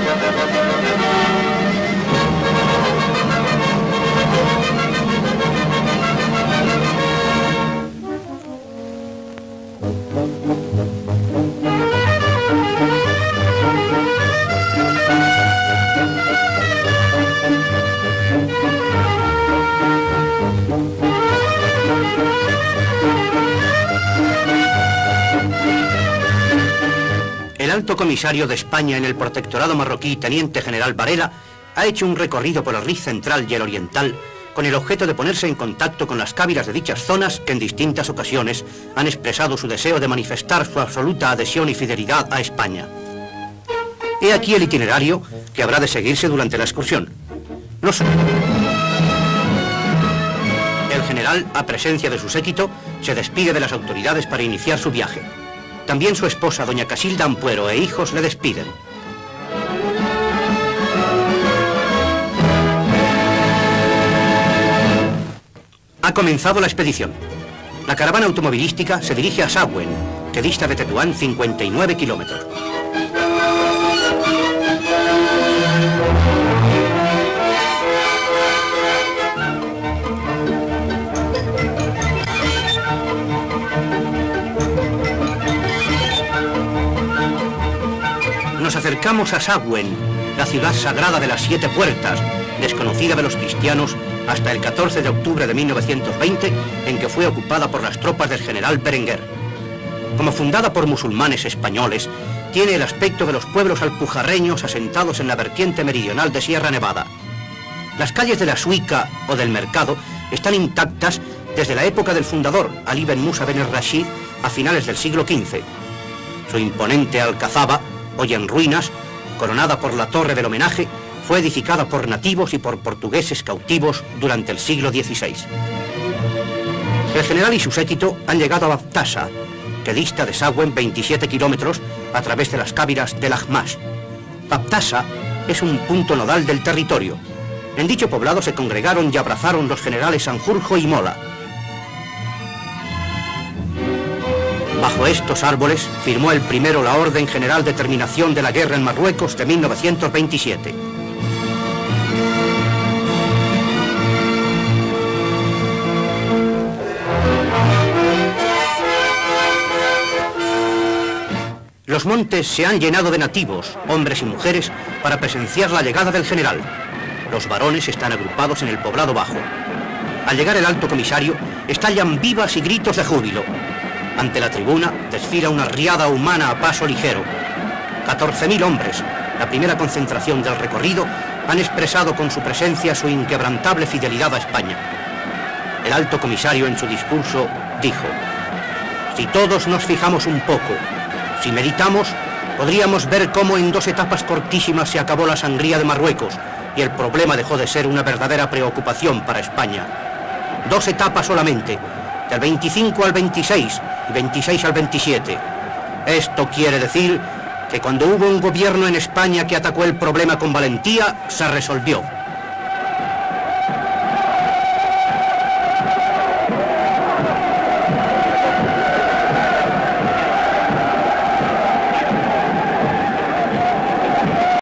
El alto comisario de España en el protectorado marroquí, teniente general Varela, ha hecho un recorrido por el Rif central y el oriental con el objeto de ponerse en contacto con las cávilas de dichas zonas que en distintas ocasiones han expresado su deseo de manifestar su absoluta adhesión y fidelidad a España. He aquí el itinerario que habrá de seguirse durante la excursión. El general, a presencia de su séquito, se despide de las autoridades para iniciar su viaje. También su esposa, doña Casilda Ampuero, e hijos le despiden. Ha comenzado la expedición. La caravana automovilística se dirige a Sahagún, que dista de Tetuán 59 kilómetros. Nos acercamos a Sahagún, la ciudad sagrada de las 7 puertas, desconocida de los cristianos hasta el 14 de octubre de 1920, en que fue ocupada por las tropas del general Berenguer. Como fundada por musulmanes españoles, tiene el aspecto de los pueblos alpujarreños asentados en la vertiente meridional de Sierra Nevada. Las calles de la Suica o del Mercado están intactas desde la época del fundador, Ali Ben Musa Ben el-Rashid, a finales del siglo XV. Su imponente alcazaba, hoy en ruinas, coronada por la torre del homenaje, fue edificada por nativos y por portugueses cautivos durante el siglo XVI. El general y su séquito han llegado a Baptasa, que dista de Sahagún 27 kilómetros a través de las cávilas del Ahmash. Baptasa es un punto nodal del territorio. En dicho poblado se congregaron y abrazaron los generales Sanjurjo y Mola. Bajo estos árboles firmó el primero la Orden General de Terminación de la Guerra en Marruecos de 1927. Los montes se han llenado de nativos, hombres y mujeres, para presenciar la llegada del general. Los varones están agrupados en el poblado bajo. Al llegar el alto comisario, estallan vivas y gritos de júbilo. Ante la tribuna desfila una riada humana a paso ligero. 14.000 hombres, la primera concentración del recorrido, han expresado con su presencia su inquebrantable fidelidad a España. El alto comisario en su discurso dijo: si todos nos fijamos un poco, si meditamos, podríamos ver cómo en 2 etapas cortísimas se acabó la sangría de Marruecos y el problema dejó de ser una verdadera preocupación para España. 2 etapas solamente, del 25 al 26 y 26 al 27. Esto quiere decir que cuando hubo un gobierno en España que atacó el problema con valentía, se resolvió.